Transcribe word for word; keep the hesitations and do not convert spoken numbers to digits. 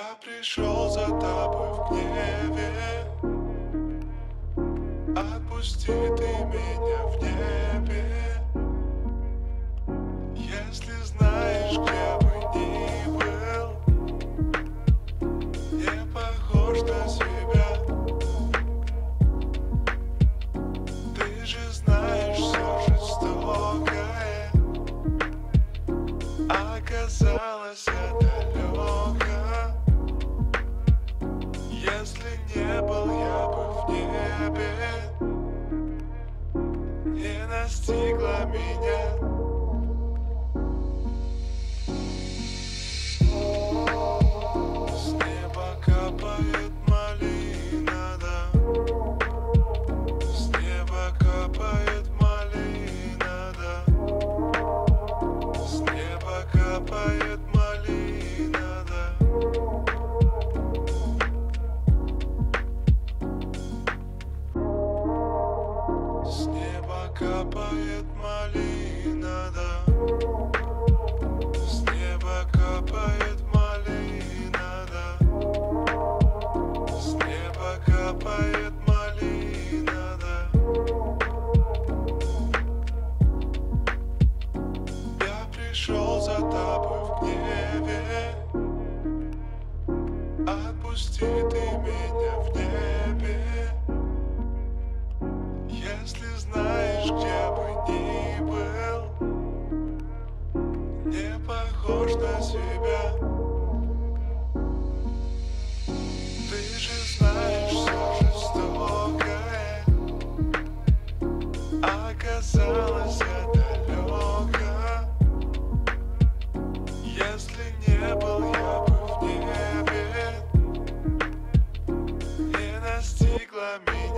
Я пришел за тобой в гневе. Отпусти ты меня в небе. Если знаешь, где бы ни был, не похож на себя. Ты же знаешь, все жестокое оказалось далеко. Если не был я бы в небе, не настигла меня. С неба капает малина, да. С неба капает малина, да. С неба капает малина, да. С неба капает малина, да. С неба капает малина, да. С неба капает малина, да. Я пришел за тобой в гневе. Отпусти ты меня в небе. Если знаешь, где бы ни был, не похож на себя. Ты же знаешь, все жестокое оказалось далеко. Если не был я бы в небе, не настигла меня.